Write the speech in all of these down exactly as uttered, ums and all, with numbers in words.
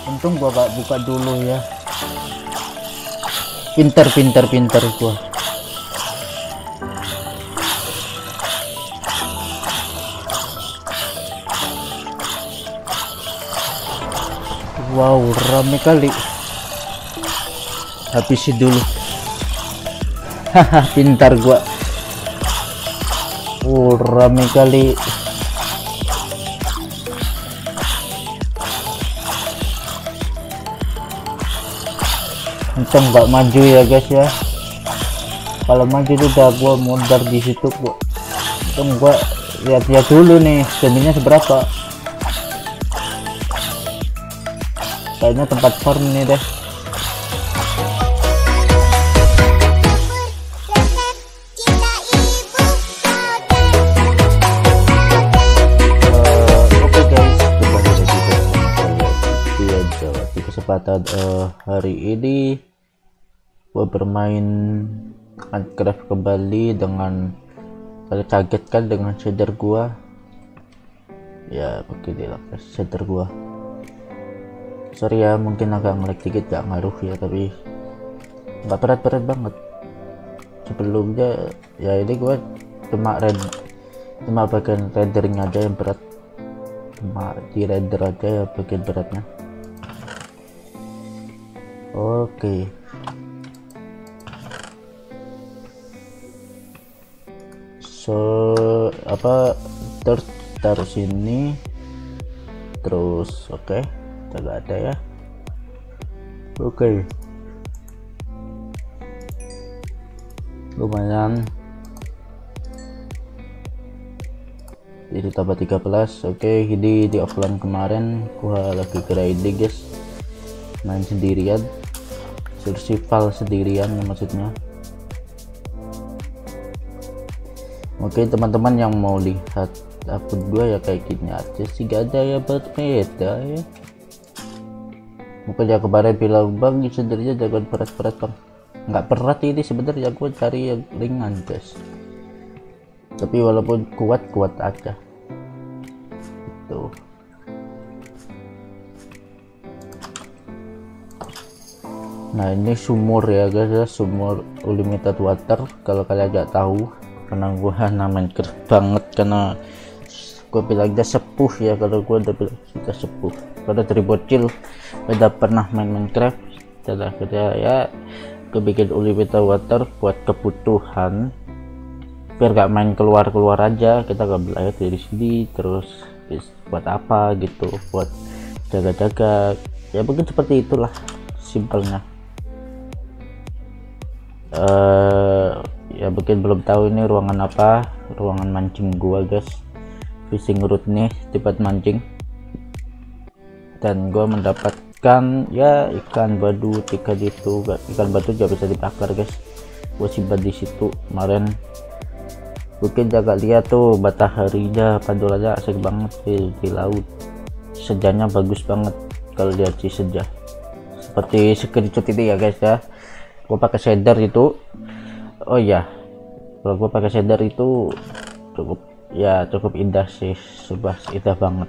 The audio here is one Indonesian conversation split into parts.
Untung gua gak buka dulu ya. Pinter pinter pinter gua. Wow, rame kali. Habisi dulu. Haha, pintar gua. Uh, rame kali. Untung nggak maju ya guys ya. Kalau maju udah gua modar di situ gua. Untung gua lihat-lihat dulu nih stamina seberapa. Kayaknya tempat farm nih deh. Kesempatan uh, hari ini gue bermain Minecraft kembali dengan kalian kaget kan dengan shader gua ya, beginilah shader gua. Sorry ya, mungkin agak ngelag dikit, gak ngaruh ya, tapi nggak berat-berat banget. Sebelumnya ya ini gua cuma red cuma bagian rendering aja yang berat, cuma di render aja ya bagian beratnya. Oke, so apa terus taruh sini terus. Oke, kita gak ada ya. Oke, lumayan jadi tambah tiga belas. Oke, ini di offline kemarin gua lagi grinding guys, main sendirian, survival sendirian maksudnya. Oke teman-teman yang mau lihat akun gua ya kayak gini aja sih, gak ada ya berbeda ya. Mungkin ya kemarin bilang bang sebenarnya jangan berat-berat bang, nggak berat ini sebenarnya, gua cari yang ringan guys, tapi walaupun kuat-kuat aja tuh. Nah ini sumur ya guys ya, sumur unlimited water. Kalau kalian nggak tahu, karena gua Minecraft banget, karena gua bilang dia sepuh ya, kalau gua udah bilang sudah sepuh karena dari bocil udah pernah main Minecraft. Dan akhirnya ya gua bikin unlimited water buat kebutuhan, biar gak main keluar-keluar aja, kita ngambil air dari sini terus buat apa gitu, buat jaga-jaga ya, mungkin seperti itulah simpelnya. Uh, ya mungkin belum tahu ini ruangan apa, ruangan mancing gua guys, fishing root nih tempat mancing, dan gua mendapatkan ya ikan batu tiga itu. Ikan batu juga bisa dibakar guys, gua simpan di situ kemarin. Mungkin jaga lihat tuh mataharinya, pantulannya asik banget di, di laut, sejanya bagus banget kalau lihat si senja seperti screenshot ini ya guys ya. Gue pakai shader itu, oh ya kalau gue pakai shader itu cukup ya, cukup indah sih, sumpah indah banget.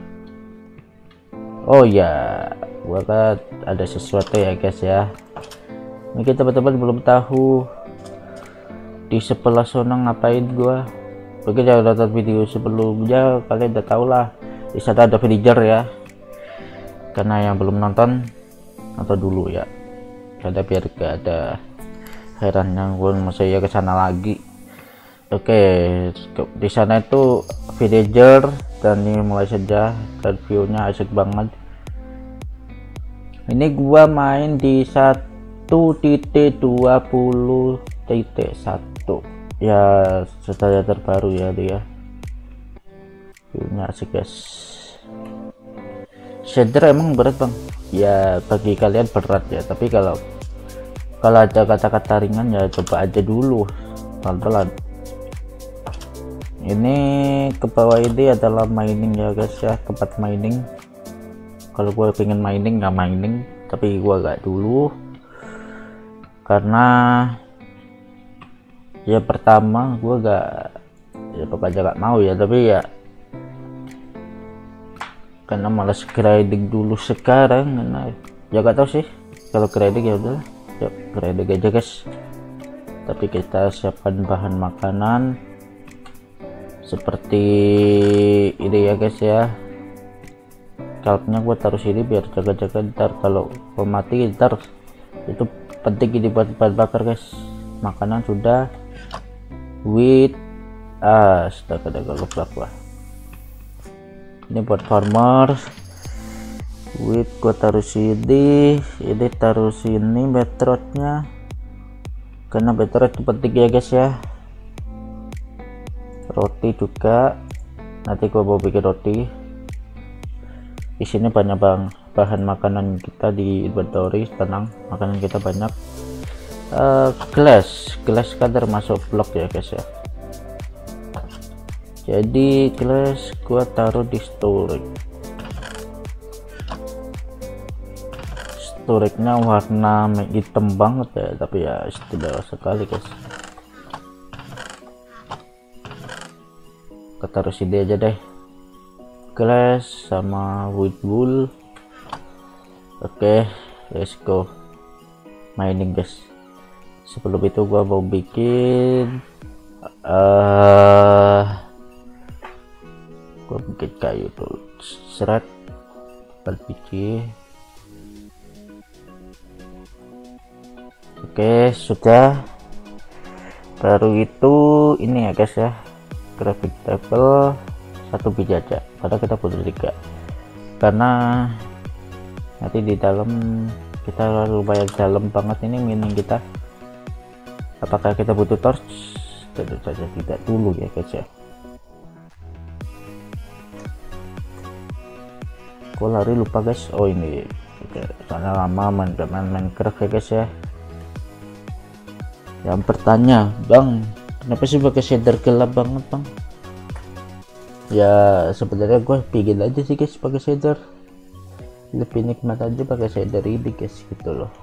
Oh ya, gue kan ada sesuatu ya guys ya, mungkin teman-teman belum tahu di sebelah sana ngapain gua. Mungkin jangan nonton video sebelumnya, kalian udah tau lah, di sana ada villager ya, karena yang belum nonton nonton dulu ya, ada biar gak ada heran yang gue masih ya ke sana lagi. Oke, di sana itu villager, dan ini mulai saja, dan view-nya asik banget. Ini gua main di satu titik dua puluh titik satu ya, setelah terbaru ya dia. View-nya asik guys. Shader emang berat bang ya, bagi kalian berat ya, tapi kalau kalau ada kata-kata ringan ya coba aja dulu pelan-pelan. Ini ke bawah ini adalah mining ya guys ya, tempat mining. Kalau gue pengen mining nggak mining, tapi gue gak dulu karena ya pertama gue gak ya pokoknya gak mau ya, tapi ya karena malas grinding dulu sekarang. Nah, ya gak tahu sih, kalau grinding ya udah ya grinding aja guys. Tapi kita siapkan bahan makanan seperti ini ya guys ya. Kalpnya gue taruh sini biar jaga-jaga, ntar kalau gue mati ntar itu penting ini buat bahan bakar guys. Makanan sudah, wheat, ah sudah ada lupa gua. Ini buat farmer, wheat gue taruh sini, ini taruh sini betrotnya, karena betrot itu penting ya guys ya. Roti juga, nanti gue mau bikin roti. Di sini banyak bang bahan makanan kita di inventory, tenang, makanan kita banyak. Uh, glass, glass kan termasuk blok ya guys ya. Jadi glass gua taruh di storage. Storage-nya warna hitam banget ya, tapi ya tidak sekali guys. Kita taruh sini aja deh. Glass sama wood wool. Oke, okay, let's go mining guys. Sebelum itu gua mau bikin uh, gua bikin kayu dulu, serat empat biji. Oke okay, sudah. Baru itu ini ya guys ya, graphic table satu biji aja, padahal kita butuh tiga karena nanti di dalam kita lumayan dalam banget ini mining kita. Apakah kita butuh torch? Tentu saja tidak dulu ya guys ya. Kok lari lupa guys. Oh ini soalnya lama main main Minecraft ya guys ya. Yang bertanya, bang kenapa sih pakai shader gelap banget bang? Ya sebenarnya gue pingin aja sih guys pakai shader, lebih nikmat aja pakai shader ini guys gitu loh.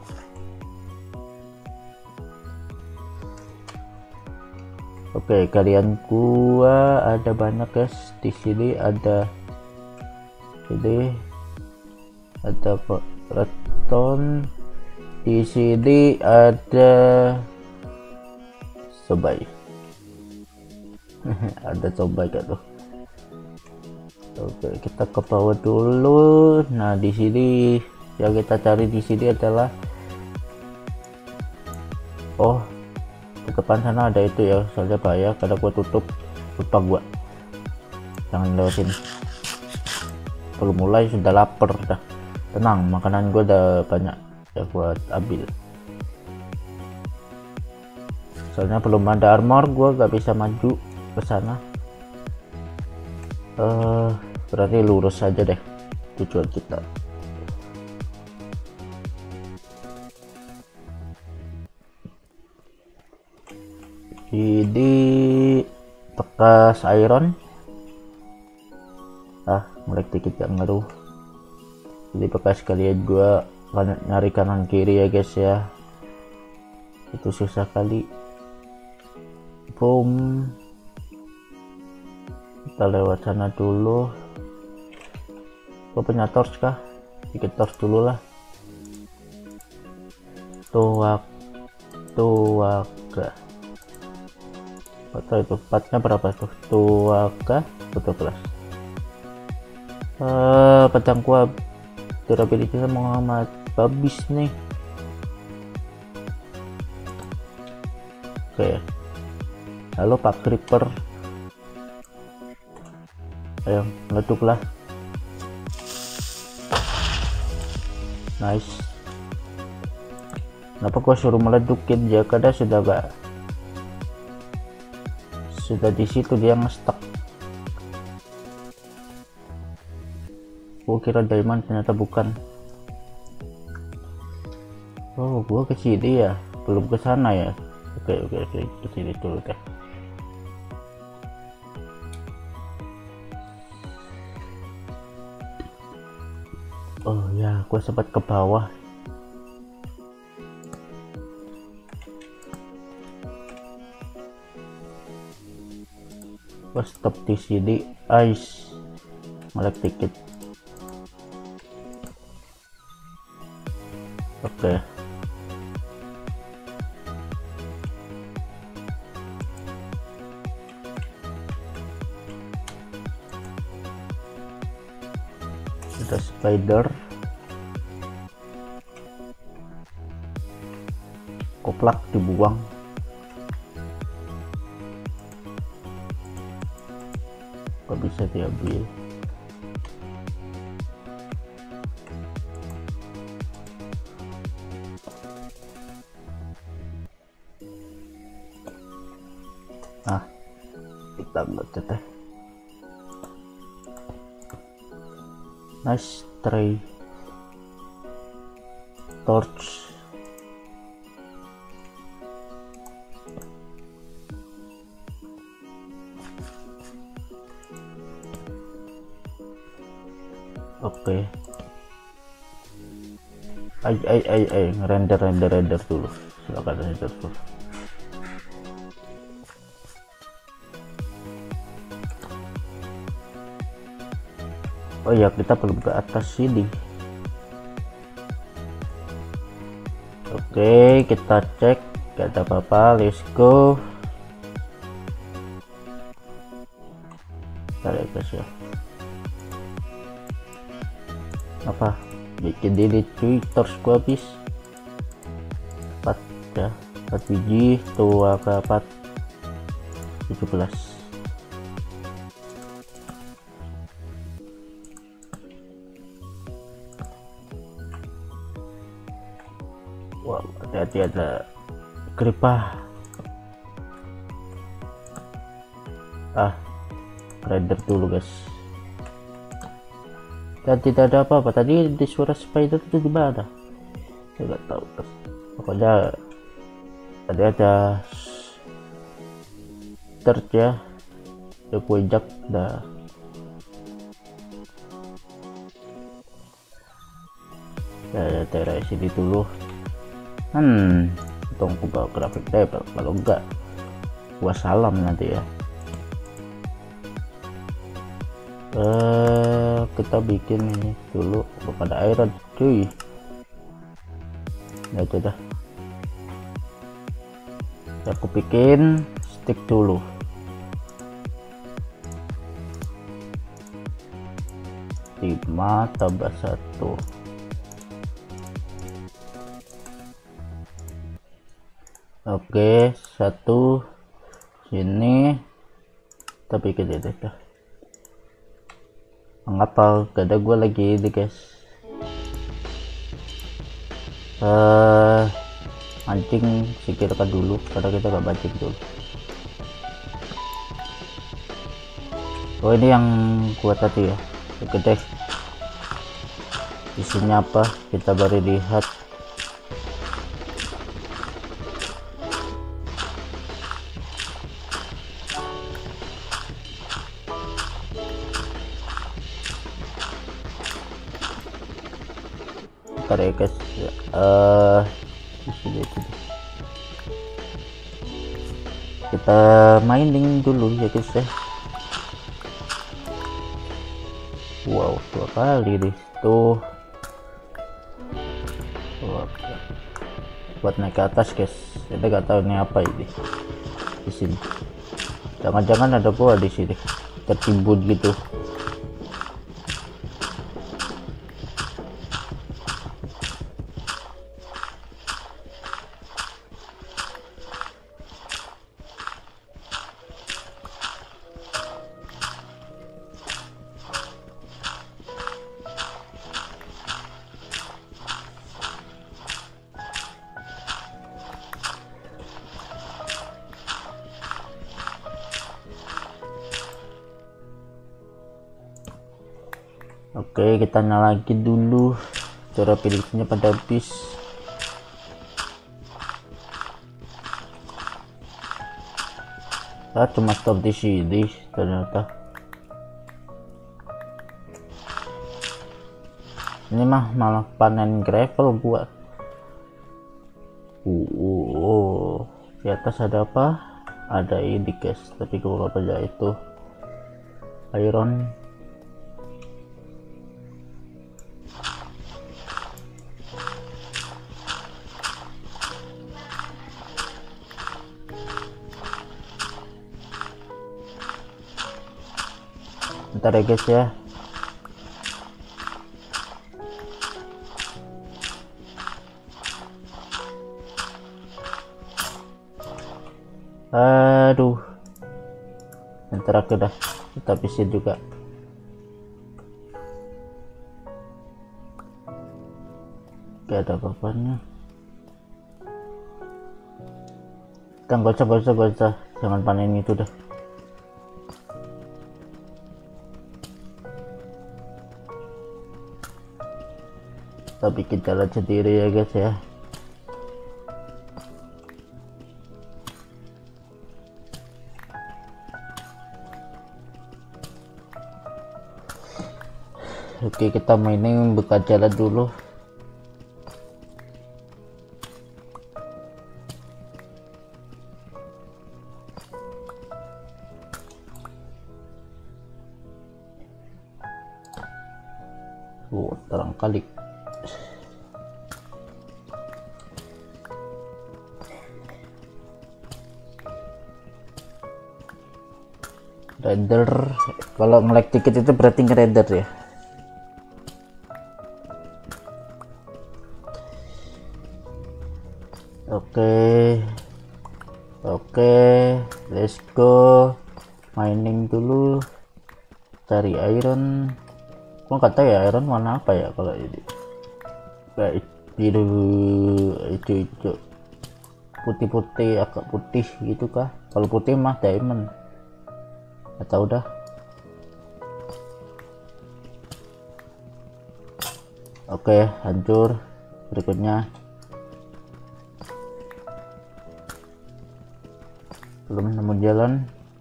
Oke, kalian gua ada banyak guys. Di sini ada ini ada redstone, di sini ada sobai. Ada sobai kan tuh. Oke, kita ke bawah dulu. Nah, di sini yang kita cari di sini adalah, oh, di depan sana ada itu ya, soalnya bahaya karena gua tutup, lupa gua. Jangan lewatin. Belum mulai sudah lapar dah. Tenang, makanan gua udah banyak ya buat ambil. Soalnya belum ada armor, gua gak bisa maju ke sana. Eh, uh, berarti lurus saja deh tujuan kita. Ini bekas iron. Ah, mulai dikit yang ngaruh. Jadi bekas kalian gua nyari kanan kiri ya guys ya. Itu susah kali. Boom. Kita lewat sana dulu. Gua punya torch kah? Bikin torch dulu lah. Tuak, tuaka. Atau itu empatnya berapa tuh? Tuaka, betul belas. Uh, pedang gua durability mau amat habis nih. Oke. Halo Pak Creeper. Ayo meleduklah. Nice. Kenapa gua suruh meledukin dia? Kadang sudah gak, sudah di situ dia nge-stuck. Gua kira diamond, ternyata bukan. Oh, gua ke sini ya, belum ke sana ya. Oke oke oke, ke sini dulu deh. Oh ya, gue sempat ke bawah. Gue stop di sini, ice, melek dikit. Oke. Ada spider, koplak dibuang. Kok bisa diambil? Nah, kita baca teh. Nice tray. Torch. Oke. Ay ay ay ay render render render dulu. Silakan render dulu. Oh ya, kita perlu ke atas sini. Oke, kita cek, gak ada apa-apa. Let's go. Kita lihat guys ya. Apa? Bikin diri cuy, terus gua habis. empat ya, empat biji, tua ke empat, tujuh belas. Wow, hati-hati ada keripah. Ah, render dulu guys. Dan tidak ada apa-apa tadi di suara spider itu gimana? Saya nggak tahu. Pokoknya tadi ada search ya, ada puncak dah. Ya, daerah sini dulu. Hmm, untung aku bawa grafik table, kalau enggak gua salam nanti ya. Eh, kita bikin ini dulu kepada iron cuy. Ya sudah. Aku bikin stick dulu. lima tambah satu. Oke, satu sini kita bikin ini dah. Ngapal gak ada gue lagi ini guys. Uh, mancing sikirkan dulu karena kita gak mancing dulu. Oh ini yang gua tadi ya, gede. Isinya apa kita baru lihat. Bentar ya guys, uh, kita mining dulu ya guys ya. Wow, dua kali deh tuh. Buat naik ke atas guys, kita nggak tahu ini apa ini di sini. Jangan-jangan ada gua di sini tertimbun gitu. Oke, kita nyalain dulu. Cara pilihnya pada habis. Ah, cuma stop di sini ternyata. Ini mah malah panen gravel buat. Uh, uh, uh. Di atas ada apa? Ada ini guys, tapi kalau apa itu iron. Bentar ya guys ya. Aduh, bentar aku dah kita habisin juga. Gak ada apa-apanya. Kita gak usah, gak usah, gak usah, jangan panen itu dah. Kita bikin jalan sendiri ya guys ya. Oke, kita mining buka jalan dulu. Oh, terang kali. Render, kalau nge-lag dikit itu berarti nge-render ya. Oke, oke, let's go. Mining dulu, cari iron. Gua nggak tahu ya iron warna apa ya kalau ini. Kayak biru, itu itu putih-putih, agak putih gitu kah? Kalau putih mah diamond. Nggak tahu dah. Oke, hancur. Berikutnya belum nemu jalan.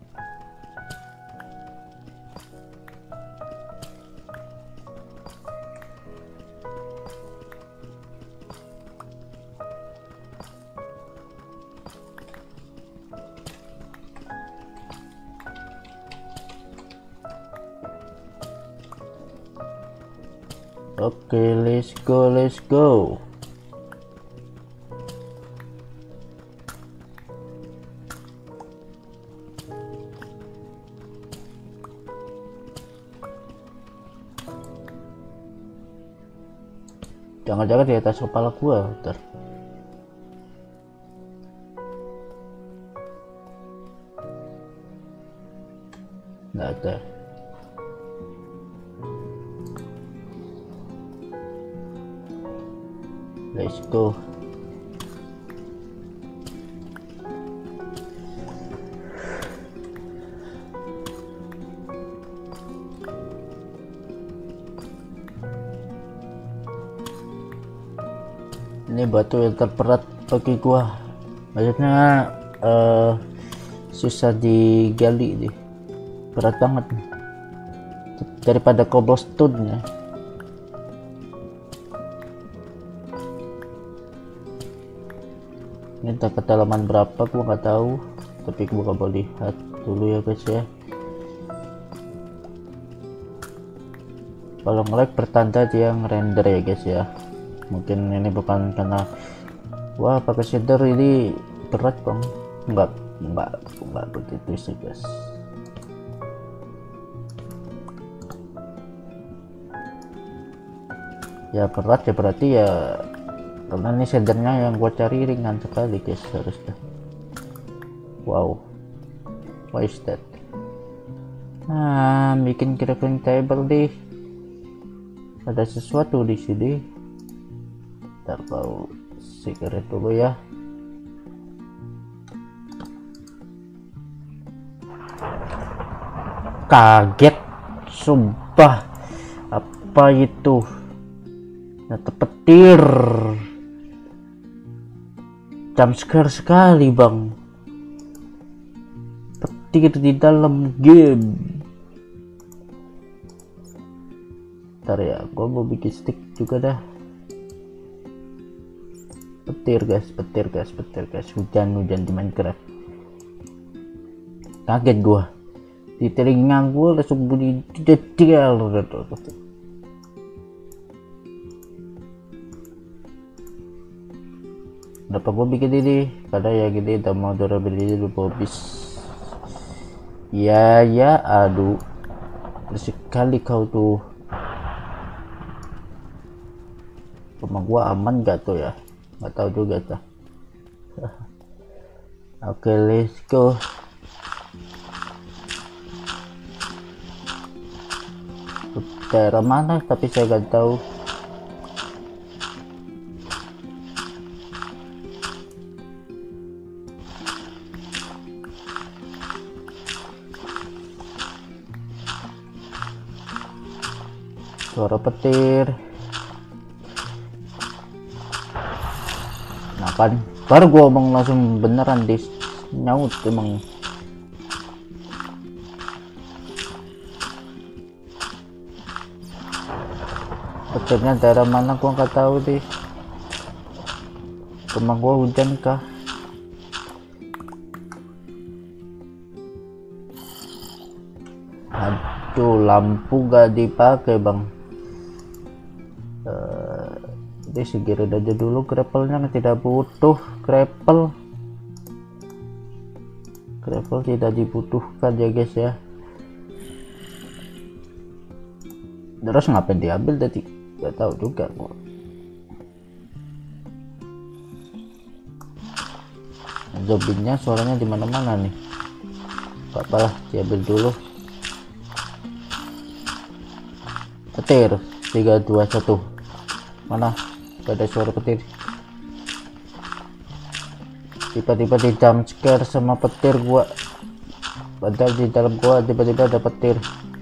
Oke, let's go, let's go. Jangan-jangan di atas kepala gua, bentar. Nggak ada. Let's go. Ini batu yang terberat bagi gua, maksudnya uh, susah digali nih, berat banget nih. Daripada cobblestone ya. Ini entah kedalaman berapa gua nggak tahu, tapi gua coba lihat dulu ya guys ya. Kalau nge-lag bertanda dia ngerender ya guys ya. Mungkin ini bukan karena wah pakai shader ini berat bang, enggak enggak enggak begitu sih guys. Ya berat ya berarti ya karena ini shadernya yang gua cari ringan sekali guys harusnya. Wow, what is that? Nah, bikin crafting table deh. Ada sesuatu di sini. Ntar bau sigaret dulu ya. Kaget, sumpah. Apa itu? Nyata petir. Jumpscare sekali bang. Petir di dalam game. Ntar ya, gua mau bikin stick juga dah. Petir guys, petir guys, petir guys, hujan-hujan di Minecraft. Kaget gua, di telinga gua langsung bunyi detail. Kenapa gua bikin ini? Karena ya gini, udah mau durability dulu habis. Ya ya, aduh. Sekali kau tuh. Rumah gua aman gak tuh ya? Nggak tahu juga tuh. Oke, let's go. Daerah mana tapi saya nggak tahu. Suara petir. Nah kan, baru gua ngomong langsung beneran dis nyaut emang. Petirnya daerah mana gua nggak tahu deh. Rumah gua hujan kah? Aduh, lampu gak dipakai bang. Uh, jadi segirin aja dulu grapple-nya, tidak butuh grapple. Grapple tidak dibutuhkan ya guys ya. Terus ngapain diambil tadi? Gak tahu juga kok. Zombinya suaranya di mana-mana nih. Gak apalah, diambil dulu. Petir tiga dua satu. Mana? Gak ada suara petir. Tiba-tiba di jump scare sama petir gua. Padahal di dalam gua tiba-tiba ada petir.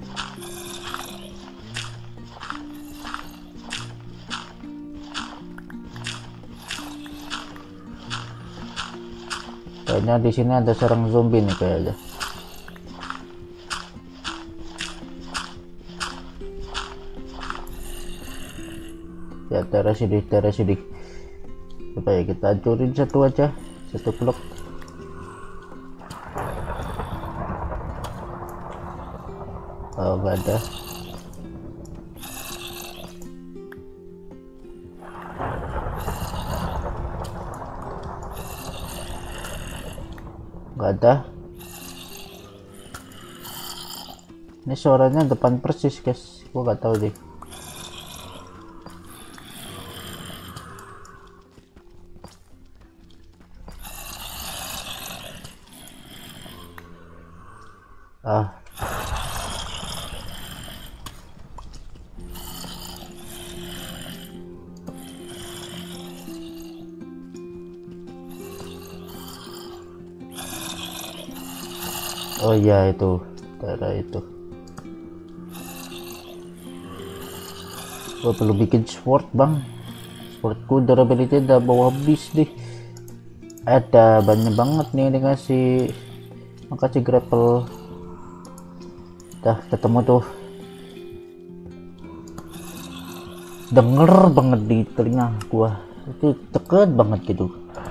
Kayaknya di sini ada sarang zombie nih kayaknya. Ya, teras sini, teras sini. Coba ya kita hancurin satu aja, satu blok. Oh, gak ada. Gak ada. Ini suaranya depan persis guys, gua gak tahu deh. Ah, oh iya itu daerah itu. Gua perlu bikin sword bang. Swordku durability udah bawa habis deh. Ada banyak banget nih dikasih. Makasih grapple. Dah ketemu tuh. Denger banget di telinga gua. Itu deket banget gitu.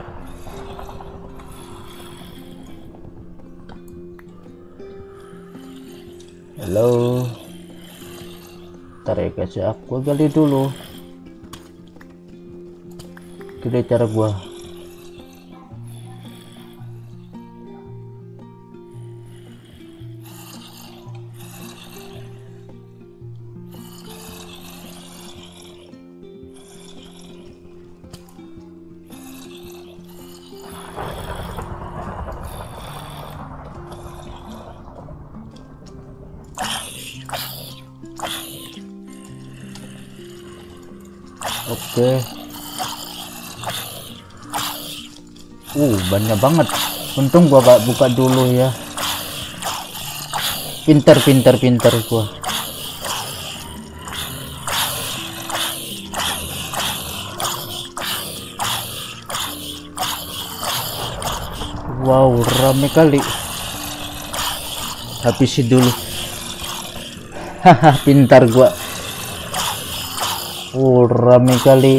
Halo. Ntar ya guys ya, aku gali dulu. Itu cara gua. Oke. Uh, banyak banget. Untung gua gak buka dulu ya. Pinter, pinter, pinter gua. Wow, rame kali. Habisi dulu. Haha, pintar gua. Oh, rame kali.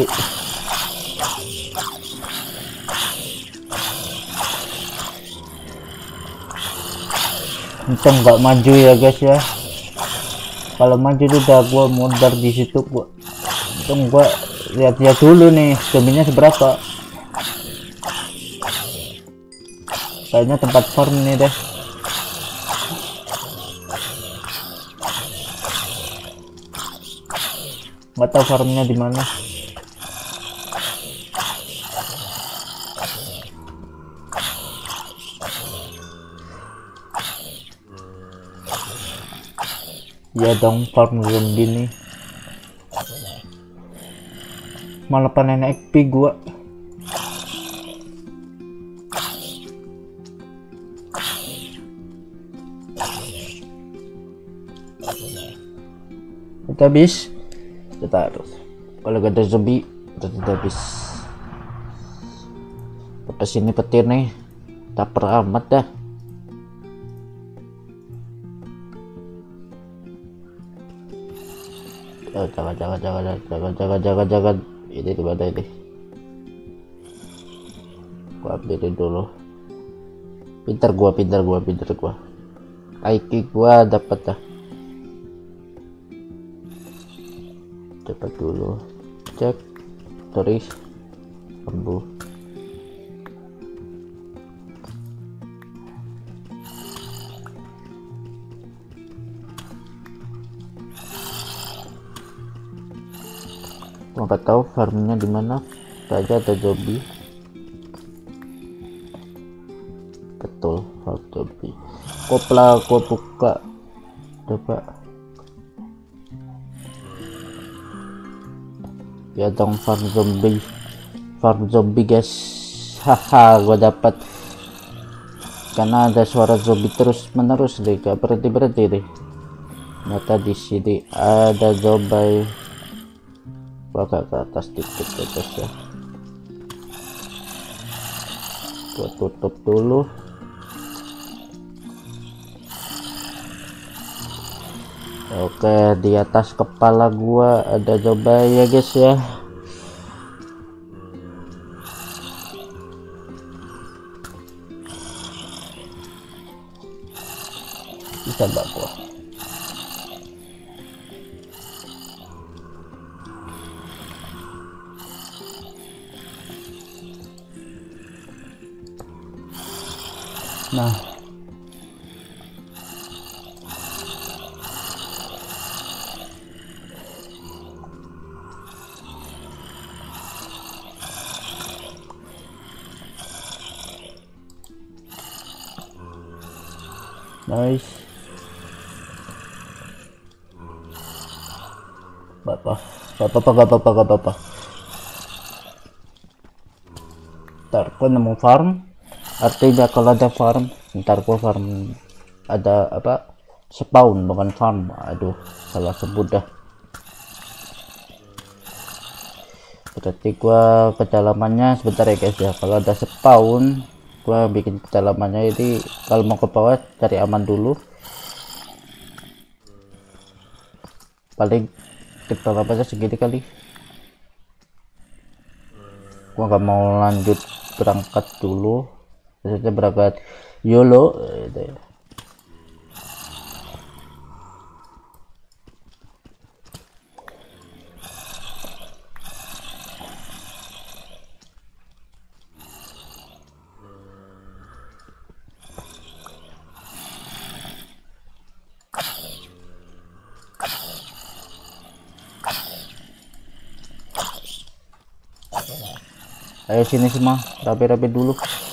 Untung nggak maju ya guys ya. Kalau maju udah gua modar di situ gua. Untung gua lihat-lihat dulu nih zombinya seberapa. Kayaknya tempat farm nih deh. nggak tahu farmnya di mana. Ya dong, farm zombie nih. Malah panen X P gua. Kita habis. Kita harus. Kalau gak ada zombie, kita tidak habis. Lepas ini petir nih. Tak peramat dah. Jangan jangan jangan jangan jangan jangan jangan ini di mana ini, gua ambilin dulu. Pintar gua pintar gua pintar gua I Q gua dapat dah. Cepat dulu cek turis bambu. Nggak tahu farmnya di mana saja ada zombie. Betul, farm zombie. Kopla gua buka, coba ya dong, farm zombie, farm zombie guys. Haha, gua dapat karena ada suara zombie terus menerus deh, gak berhenti berhenti deh. Nyata di sini ada zombie. Agak ke atas dikit ke atas ya. Gua tutup dulu. Oke, di atas kepala gua ada coba ya guys ya. Bisa mbak gua. Nah, nice. Bapak, bapak, bapak, bapak, bapak, bapak. Ntar gua nemu farm. Artinya kalau ada farm, ntar gua farm ada apa? Spawn bukan farm. Aduh, salah sebut dah. Berarti gua kedalamannya sebentar ya guys ya. Kalau ada spawn, gua bikin kedalamannya ini. Kalau mau ke bawah cari aman dulu. Paling kedalamannya segini kali. Gua nggak mau lanjut berangkat dulu. Biasanya berangkat YOLO gitu ya. Ayo sini semua, rapi-rapi dulu.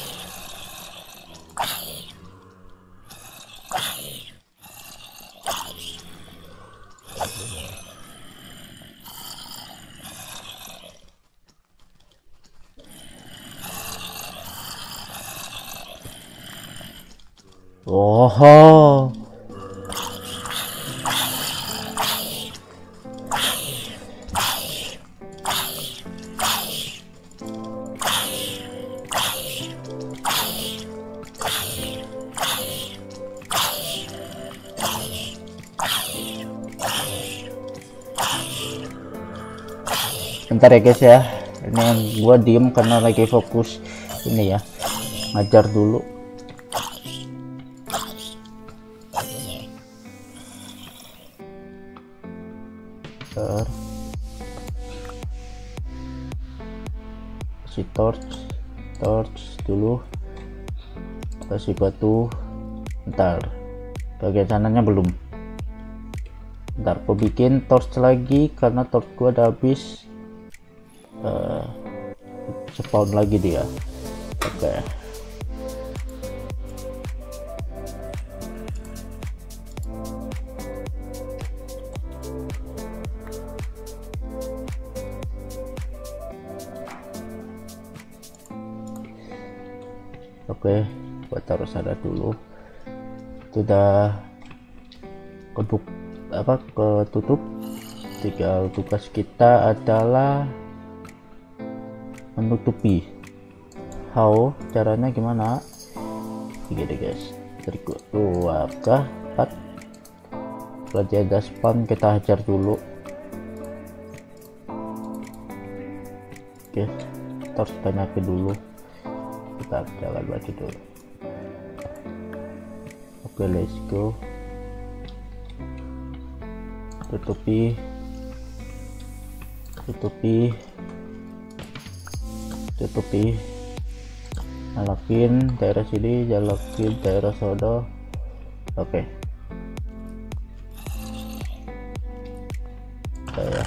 Oh, bentar ya guys ya. Ini gua diem karena lagi fokus ini ya, ngajar dulu. Bentar. Kasih torch, torch dulu, kasih batu. Bentar, bagian sananya belum. Ntar aku bikin torch lagi karena torch gua udah habis. uh, Spawn lagi dia. Oke okay. Oke, gua taruh sana dulu. Itu udah keduk apa ketutup. Tinggal tugas kita adalah menutupi. How caranya gimana? Gini guys, berikut dua kah empat. Kalau dia ada spawn kita hajar dulu. Oke, terus banyakin dulu. Kita jalan lagi dulu. Oke, let's go. Tutupi, tutupi, tutupi. Nyalakin daerah sini, nyalakin daerah sodo. Oke. Kayak.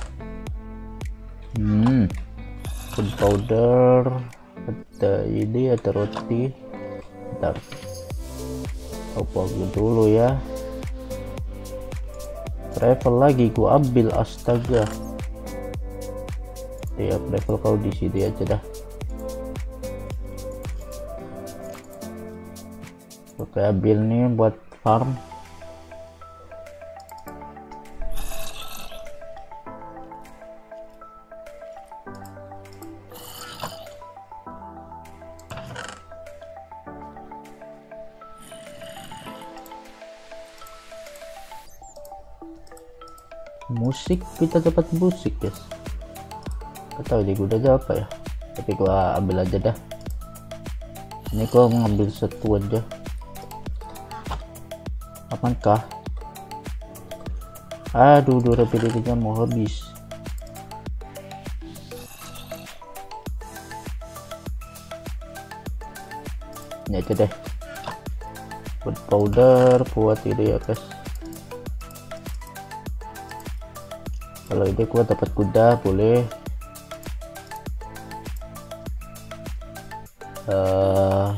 Hmm. Food powder. Ada ini, ada roti. Bentar. Apa dulu ya? Travel lagi gua ambil, astaga. Ya, travel kau di sini aja dah. Oke, ambil nih buat farm. Musik, kita dapat musik guys. Gak tahu di gunanya apa ya, tapi gua ambil aja dah. Ini gua ngambil satu aja. Apakah? Aduh, durability-nya mau habis. Ini aja deh. Buat powder, buat ini ya guys. Kalau ini gua dapat kuda, boleh. Uh,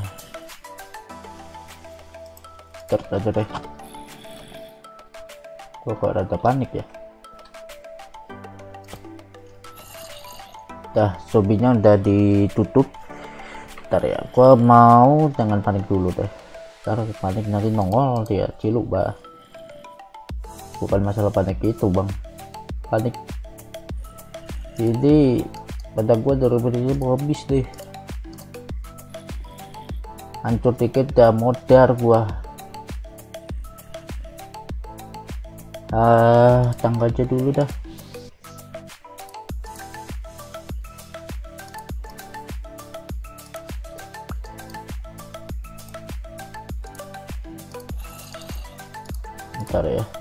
Ter aja deh. Gua kok rada panik ya. Dah, zombinya udah ditutup. Ntar ya, gua mau jangan panik dulu deh. Ntar panik nanti nongol dia ciluk bah. Bukan masalah panik itu bang, panik ini pada gua durability mau habis deh. Hancur dikit dah modar gua. Ah, tangga aja dulu dah. Bentar ya.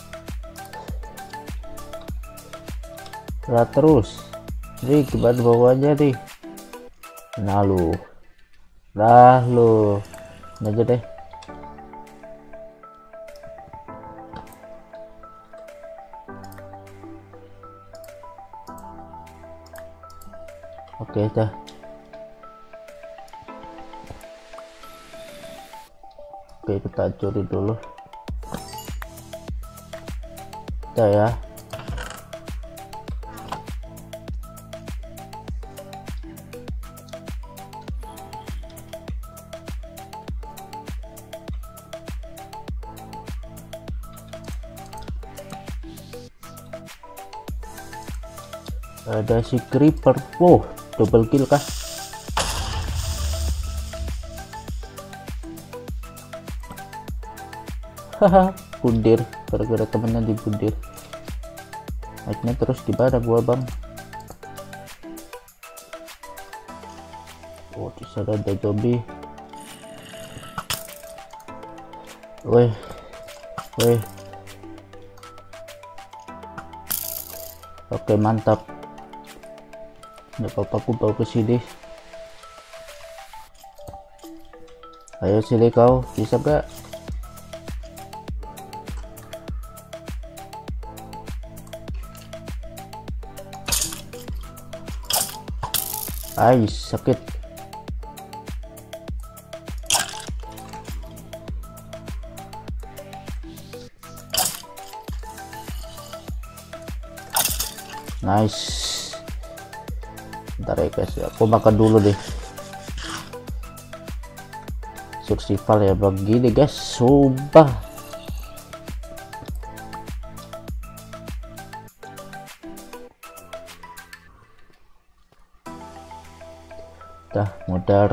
Lah terus. Nih gimana bawahnya nih? Nah lu. Lah lu. Ini aja deh. Oke dah. Oke, kita hancurin dulu. Udah ya. Ada si creeper. Wow, double kill kah? Haha, bundir gara-gara temennya dibundir. Naiknya terus gimana gua bang? Oh, di sana ada zombie. Weh, weh. Oke, mantap. Nggak apa-apa, aku bawa ke sini. Ayo sini kau, bisa gak? Ais, sakit. Nice. Bentar ya guys, aku makan dulu deh. Survival ya begini guys, sumpah. Dah modar.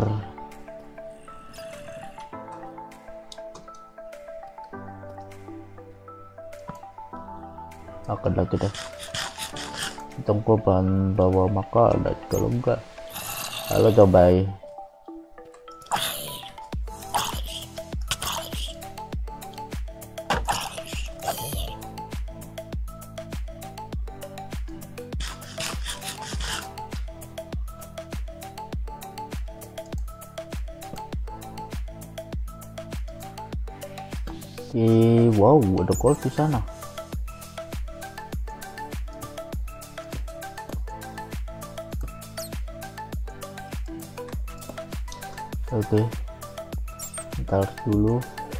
Makan lagi dah. Untung gua bahan bawa makanan, kalau enggak halo cobai. Eh, wow, ada gold di sana. Oke, ntar dulu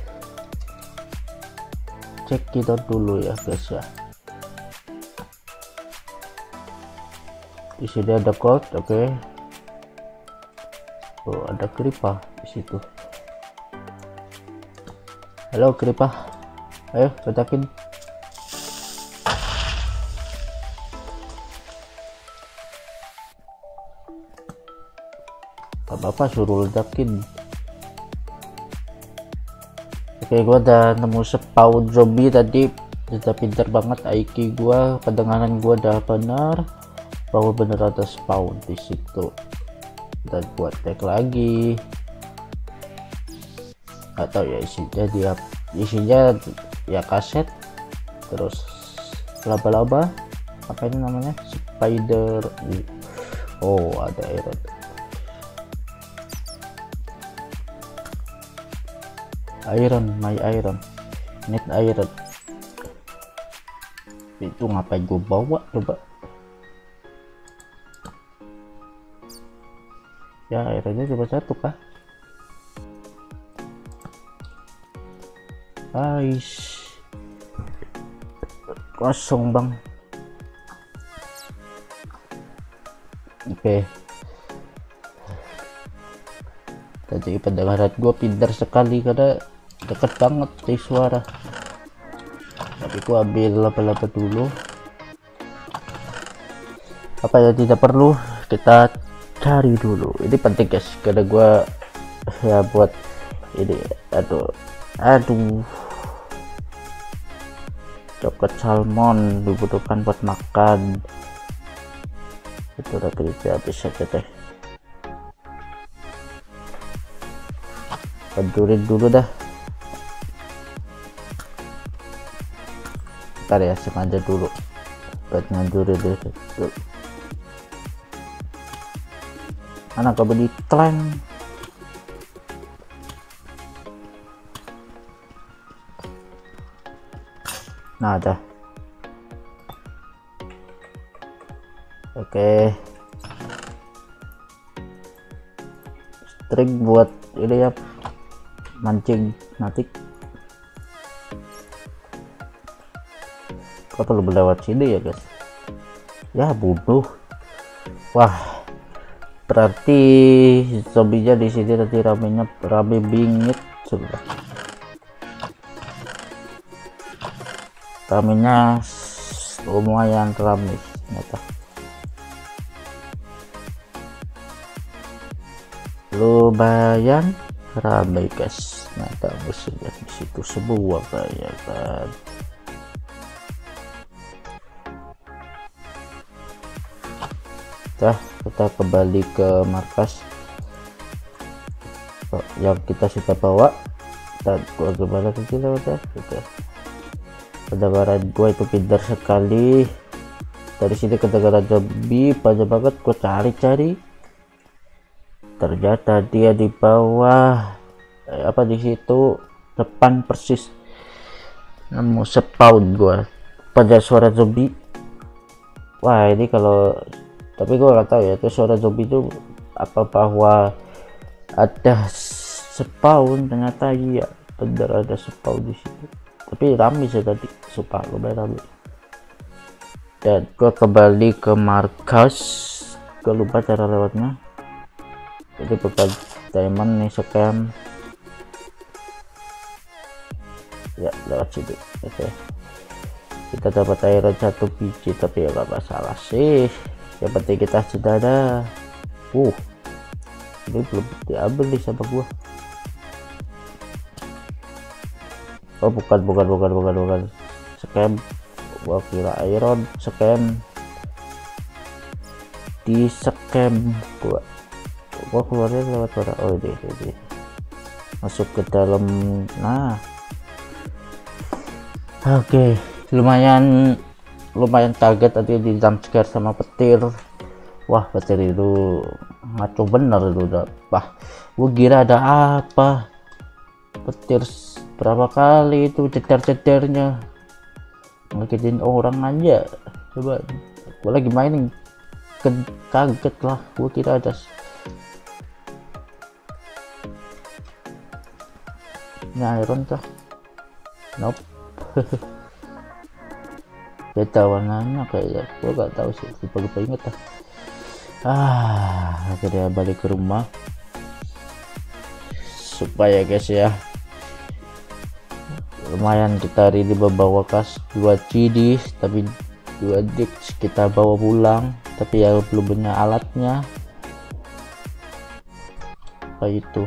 cek kita dulu ya guys ya. Di sini ada gold, oke. Okay. Oh, ada creeper di situ. Halo creeper, ayo ledakin. Apa-apa suruh ledakin. Oke, gua udah nemu spawn zombie tadi. Udah pintar banget I Q gua, kedengaran gua udah benar bahwa bener ada spawn di situ. Dan buat tag lagi atau ya isinya dia isinya ya kaset, terus laba-laba apa ini namanya, spider. Oh, ada iron. Iron, my iron, need iron. Itu ngapain gue bawa coba ya? Ironnya cuma satu kah? Guys, kosong bang. Oke, okay. Tadi pendengaran gue pintar sekali karena deket banget dari suara. Tapi gua ambil laba-laba dulu. Apa yang tidak perlu kita cari dulu. Ini penting guys, karena gua ya buat ini. Aduh, aduh. Coklat salmon dibutuhkan buat makan. Itu udah kita habis aja deh. Hancurin dulu dah. Ntar ya, sengaja dulu buat ngancurin deh. Anak gak beli klaim. Nah, ada. Oke, string buat ini ya, mancing natik. Kok perlu lewat sini ya guys? Ya bunuh. Wah, berarti zombinya di sini nanti ramenya rame bingit sudah. Ramenya lumayan rame ternyata. Lumayan rame guys. Ternyata musuhnya di situ semua kayak kan. Nah, kita kembali ke markas yang kita sudah bawa. Dan gua kembali ke sini udah gitu. Kedengaran gua itu pintar sekali. Dari sini kedengaran zombie banyak banget, gua cari-cari. Ternyata dia di bawah, eh, apa di situ depan persis. Nemu spawn gua pada suara zombie. Wah, ini kalau tapi gue nggak tahu ya itu suara zombie itu apa bahwa ada spawn, ternyata iya bener ada spawn di situ, tapi rame sih tadi, sumpah lumayan rame. Dan gua kembali ke markas, gua lupa cara lewatnya, jadi bukan diamond nih, scam ya lewat situ. Oke, kita dapat iron satu biji, tapi ya gak masalah sih, yang penting kita sudah ada. uh ini belum diambil nih sama gua. Oh bukan bukan bukan bukan bukan scam, gua kira iron. Scam, di scam gua gua keluarnya lewat mana? Oh ini, ini masuk ke dalam. Nah oke, okay. lumayan lumayan kaget tadi di jump scare sama petir. Wah petir itu ngaco bener itu udah. Wah gua kira ada apa, petir berapa kali itu ceder-cedernya ngagetin orang aja. Coba gua lagi mainin kaget lah, gua kira ada. Ini iron tuh, nope. Beda warnanya kayaknya, gua gak tahu sih, lupa lupa inget lah. Ah akhirnya balik ke rumah supaya guys ya, lumayan kita hari ini membawa kas dua C D, tapi dua disc kita bawa pulang, tapi ya belum punya alatnya. Kayak itu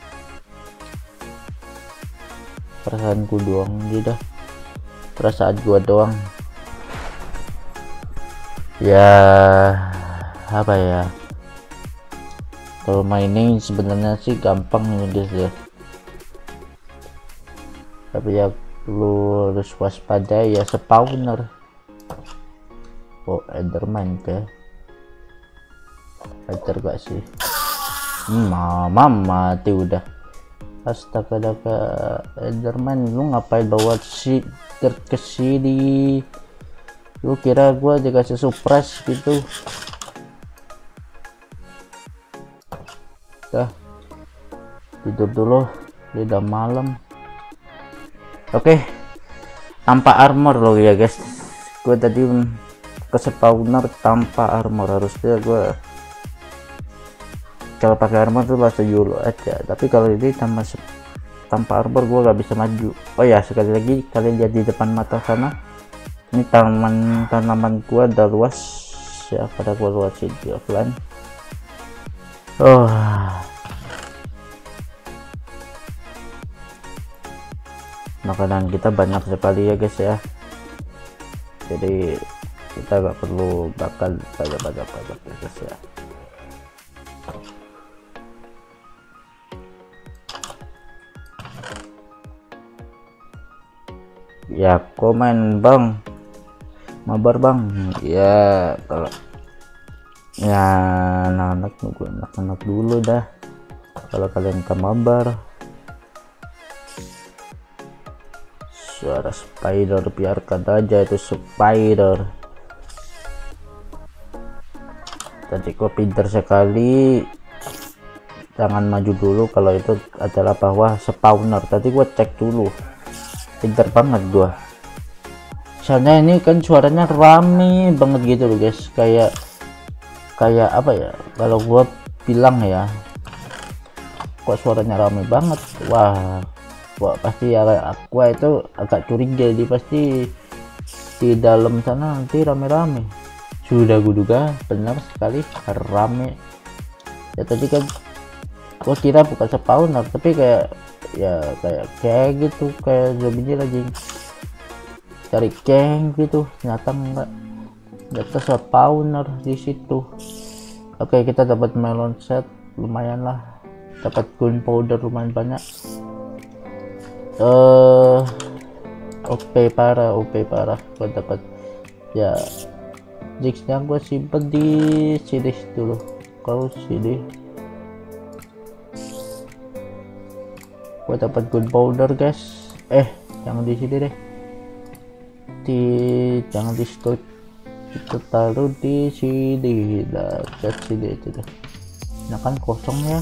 perasaanku doang, dia dah perasaan gua doang ya. Apa ya, kalau mining sebenarnya sih gampang ini guys ya, tapi ya lu harus waspada ya spawner. Oh enderman ke enter gak sih? hmm, mama mati udah. Astaga daga enderman, lu ngapain bawa si ke sini? Lu kira gua dikasih surprise gitu? Dah tidur dulu, udah malam. Oke, tanpa armor loh ya guys, gue tadi ke spawner tanpa armor. Harusnya gue kalau pakai armor tuh langsung dulu aja, tapi kalau ini tanpa tanpa armor gue gak bisa maju. Oh ya, sekali lagi kalian lihat di depan mata sana, ini taman tanaman gue udah luas ya, pada gue luasin di offline. Oh makanan kita banyak sekali ya guys ya, jadi kita nggak perlu bakal banyak-banyak banyak ya guys ya. Ya komen bang, mabar bang ya. Kalau ya anak-anak nunggu anak-anak dulu dah, kalau kalian ke mabar. Suara spider, biarkan aja itu spider. Tadi kok pinter sekali, jangan maju dulu kalau itu adalah bawah spawner. Tadi gua cek dulu, pinter banget gua. Soalnya ini kan suaranya rame banget gitu loh guys, kayak kayak apa ya, kalau gua bilang ya, kok suaranya rame banget. Wah Wah pasti ya, aku itu agak curiga, jadi pasti di dalam sana nanti rame-rame. Sudah kuduga benar sekali rame ya. Tadi kan gua kira bukan spawner, tapi kayak ya kayak kayak gitu, kayak zombie lagi cari geng gitu, ternyata enggak, ternyata spawner di situ. Oke, kita dapat melon set, lumayan lah, dapat gunpowder lumayan banyak. eh uh, O P parah, O P parah. Gue dapat ya jigsnya, gue simpen di sini dulu. Kalau sini gue dapat gunpowder guys. Eh jangan di sini deh, di jangan di store, kita taruh di sini. Nah, ke sini itu deh. nah kan kosong ya.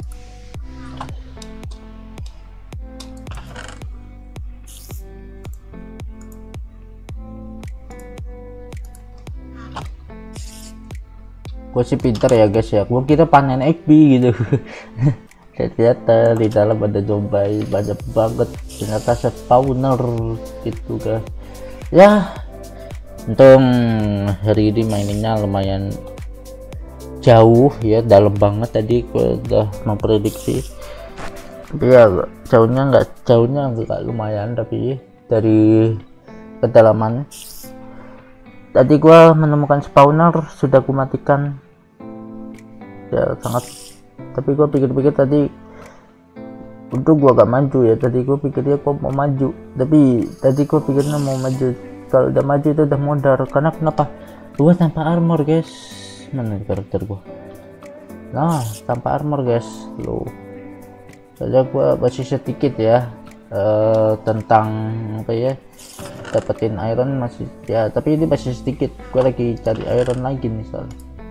Gue sih pinter ya guys ya, gue kira panen X P gitu. Ternyata di dalam ada zombie banyak banget, ternyata spawner gitu guys ya. Untung hari ini mainnya lumayan jauh ya, dalam banget. Tadi gue udah memprediksi, tapi ya jauhnya nggak jauhnya nggak lumayan, tapi dari kedalaman. Tadi gua menemukan spawner, sudah ku matikan ya sangat, tapi gua pikir-pikir tadi untuk gua gak maju ya. Tadi gua pikirnya gua mau maju, tapi tadi gua pikirnya mau maju, kalau udah maju itu udah modar. Karena kenapa? Gua tanpa armor guys. Mana karakter gua? Nah, tanpa armor guys lo. Saja gua masih sedikit ya uh, tentang apa ya, dapetin iron masih ya, tapi ini masih sedikit. Gue lagi cari iron lagi misal.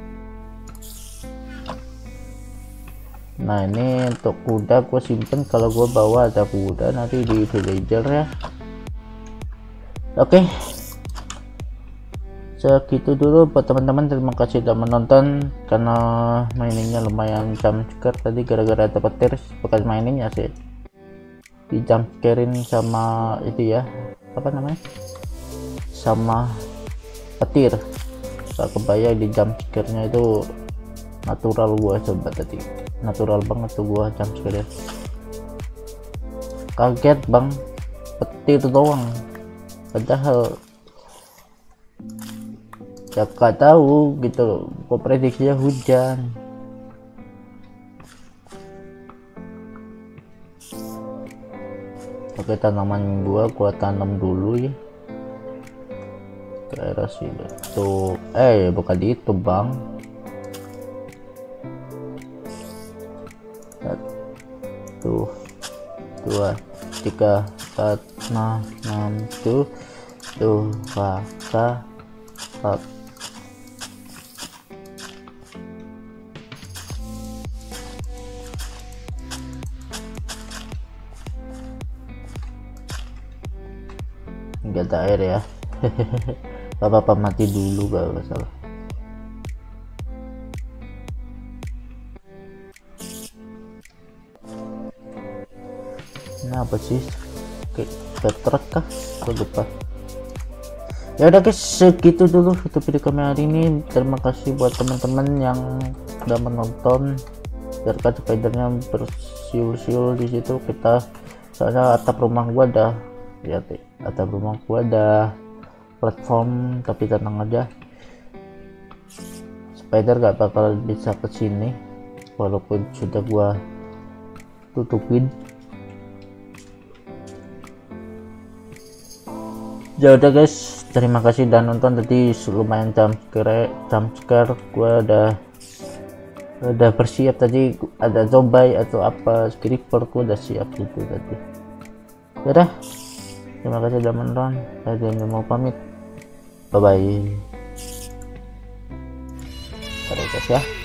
Nah ini untuk kuda gue simpen, kalau gue bawa ada kuda nanti di villager ya. Oke, segitu dulu buat teman-teman. Terima kasih sudah menonton, karena mainingnya lumayan jumpscare tadi gara-gara dapet tirs. Bekas mainingnya sih di jumpscarein sama itu ya, apa namanya, sama petir. Gak kebayang di jumpscare-nya itu natural. Gua coba tadi natural banget tuh gua jumpscare, kaget bang, petir doang, padahal ya gak tahu gitu. Gua prediksinya hujan. Oke, tanaman gua gua tanam dulu ya ke arah sini tuh. Eh bukan itu bang, tuh dua tiga empat lima enam tuh tuh rasa empat. Nggak ada air ya. Bapak mati dulu gak masalah. Ini apa sih, kayak truk kah? Aku lupa. Ya udah guys, segitu dulu untuk video kami hari ini. Terima kasih buat teman-teman yang udah menonton. Biarkan spidernya bersiul-siul di situ. Kita soalnya atap rumah gua ada, lihat ya, atap rumah gua ada platform, tapi tenang aja, spider gak bakal bisa ke sini walaupun sudah gua tutupin. Ya udah guys, terima kasih udah nonton. Tadi lumayan jumpscare jumpscare gua udah udah bersiap. Tadi ada zombie atau apa, creeper, gua udah siap gitu tadi. Ya udah, terima kasih udah menonton. Saya mau pamit, bye bye. Terima kasih ya.